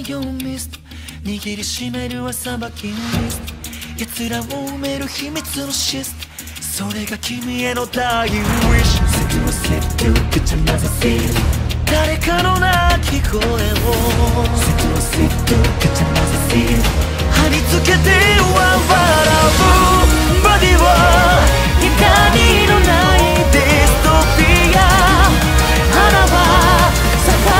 よミスト握りしめるはさばきミスト奴らを埋める秘密のシストそれが君へのダイインウィッシュ席をセット口なざせ誰かの鳴き声を席をセット口なざせ貼り付けては笑うバディは痛みのないデストピア花は咲か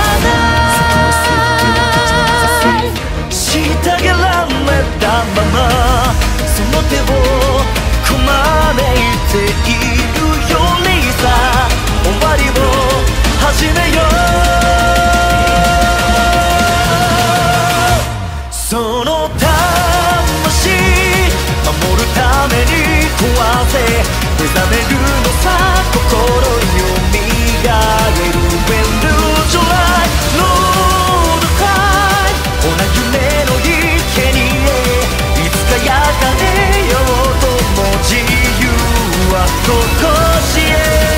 ない虐げられたままその手をこまねいているよりさ終わりを始めようその魂守るために壊せ目覚めるのさ心よみがえる When lose your life Lord cry ほな夢の池にいつか焼かれようとも自由はここしへ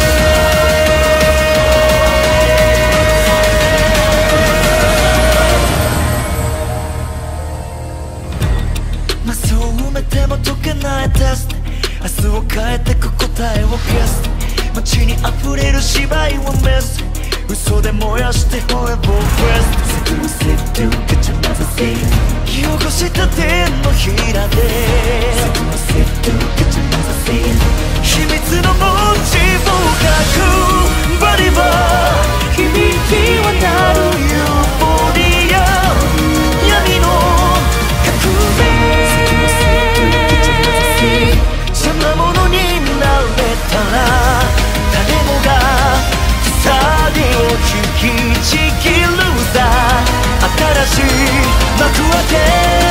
マスを埋めても解けないテスト明日を変えてく答えを消す街に溢れる芝居をメス嘘で燃やして Forever West セクセク口なざせ汚した手のひらでセクセク口なざせ秘密の文字を書くバディは響き渡るユーフォリア闇の革命邪魔者になれたら誰もが鎖を引きちぎるさ新しい幕開け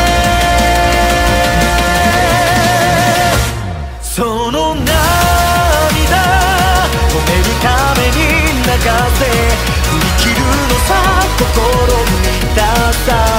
その涙止めるために流せ振り切るのさ心満たさ